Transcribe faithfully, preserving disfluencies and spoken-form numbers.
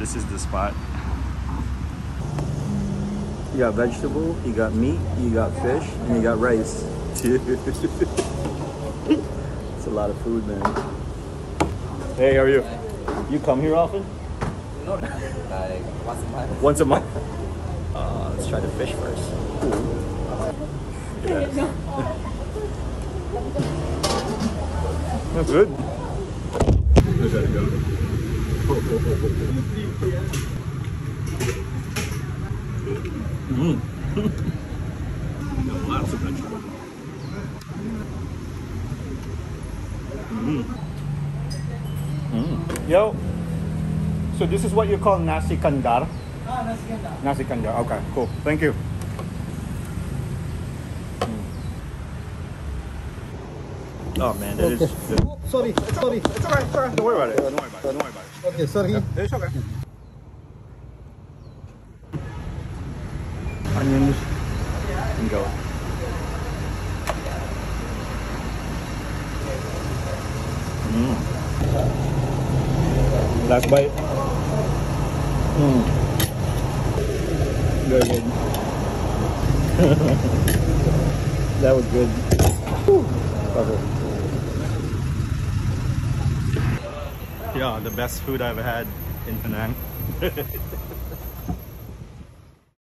this is the spot. You got vegetable, you got meat, you got fish, and you got rice. It's a lot of food, man. Hey, how are you? You come here often? No, like once a month. Once a month? Uh, let's try the fish first. Yes. That's good. Look at it go. Mmm. Lots of vegetables. Mmm. Mm. Yo. So this is what you call Nasi Kandar? Ah, Nasi Kandar. Nasi Kandar. Okay, cool. Thank you. Mm. Oh man, that Okay. is good. Oh, sorry, sorry. It's alright, it's alright. Don't worry about it. Don't worry about it. Don't worry about it. Okay, sorry. Yeah, it's okay. Onions and go. Mm. Last bite. Mm. Very good. That was good. Whew. Perfect. Yeah, the best food I've had in Penang.